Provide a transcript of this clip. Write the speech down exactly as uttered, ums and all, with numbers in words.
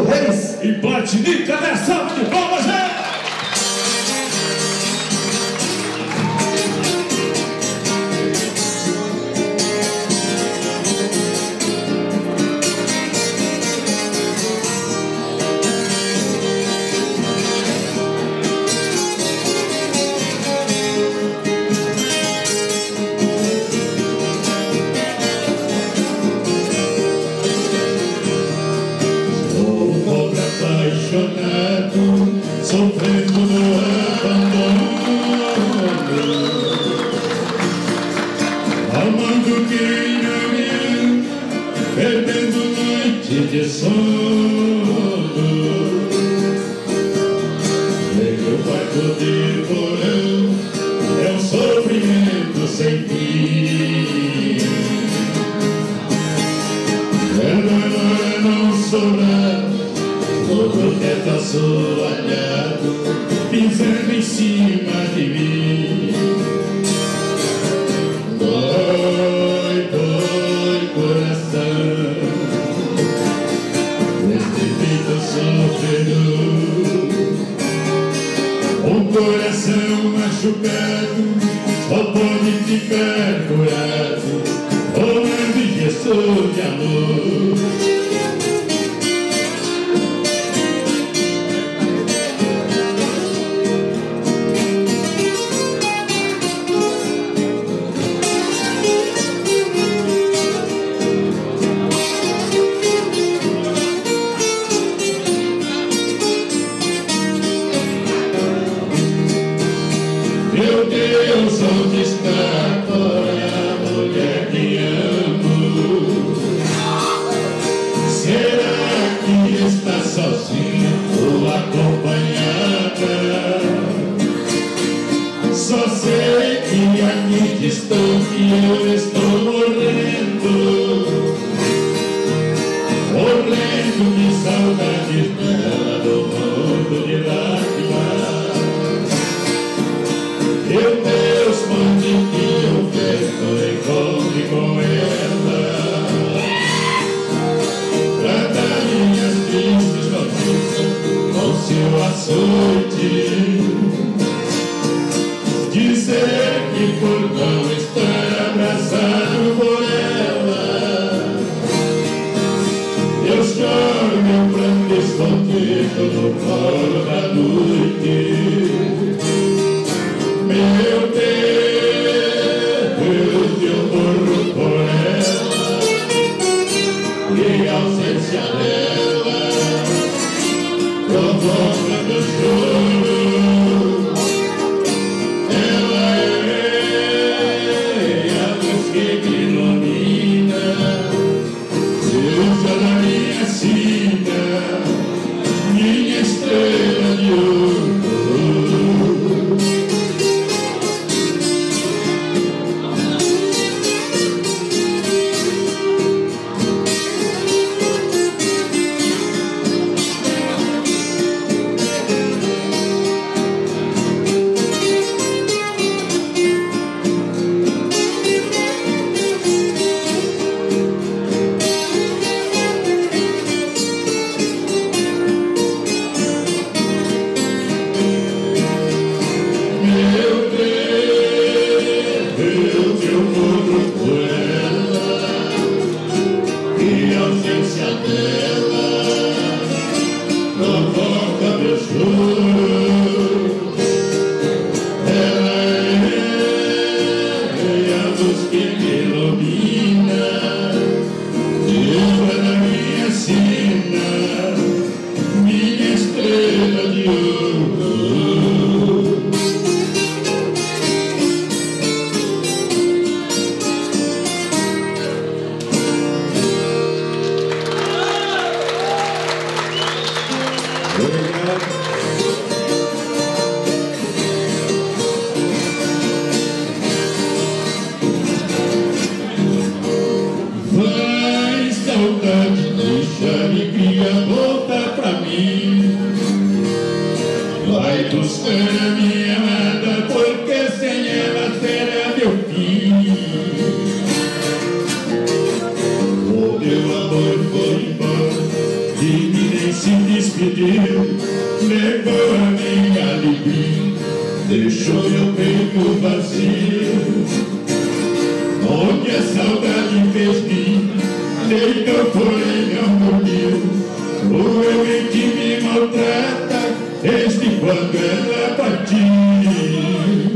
Reis e Batinica nessa de palmas, é! Sofrendo no abandono, amando quem não me ama, perdendo noite de sono. Meu quarto de porão é um sofrimento sem fim. Quando a hora não sobrar, todo teto assoalhado, pisando em cima de mim. Dói, dói, coração, neste peito sofredor. Um coração machucado só pode ficar curado tomando injeção de amor. Meu Deus, onde está agora a mulher que amo? Será que está sozinha ou acompanhada? Só sei que aqui distante eu estou morrendo, morrendo de saudade dela, do mundo de lágrimas. Meu Deus, mande que eu vejo, encontre com ela, pra dar minhas tristes notícias com seu açoite, dizer que por não estar abraçado por ela, eu choro meu pranto escondido no colo da noite. Meu Deus, eu morro por ela, e a ausência dela provoca meu choro. Ela é a luz que me ilumina, Deus da minha sina, minha estrela de ouro. Buscar a minha amada, porque sem ela será meu fim. O meu amor foi embora, e nem se se despediu, levou a minha alegria, deixou meu peito vazio. Onde a saudade fez mim, deitou porém não dormiu. O eu em que me maltrata, desde quando ela partiu.